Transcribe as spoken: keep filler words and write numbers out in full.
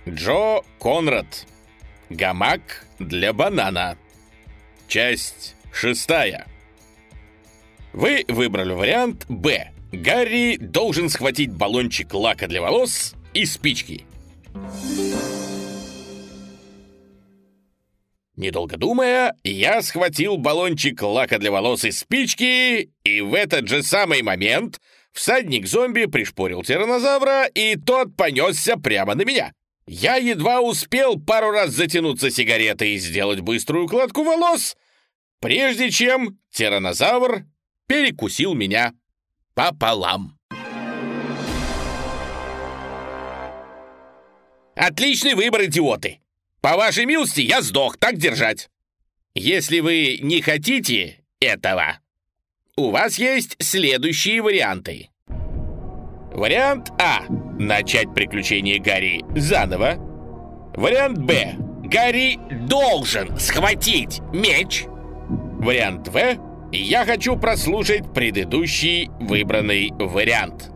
Джо Конрад. Гамак для банана. Часть шестая. Вы выбрали вариант Б. Гарри должен схватить баллончик лака для волос и спички. Недолго думая, я схватил баллончик лака для волос и спички, и в этот же самый момент всадник-зомби пришпорил тираннозавра, и тот понесся прямо на меня. Я едва успел пару раз затянуться сигаретой и сделать быструю укладку волос, прежде чем тираннозавр перекусил меня пополам. Отличный выбор, идиоты! По вашей милости я сдох, так держать. Если вы не хотите этого, у вас есть следующие варианты. Вариант А. Начать приключение Гарри заново. Вариант Б. Гарри должен схватить меч. Вариант В. Я хочу прослушать предыдущий выбранный вариант.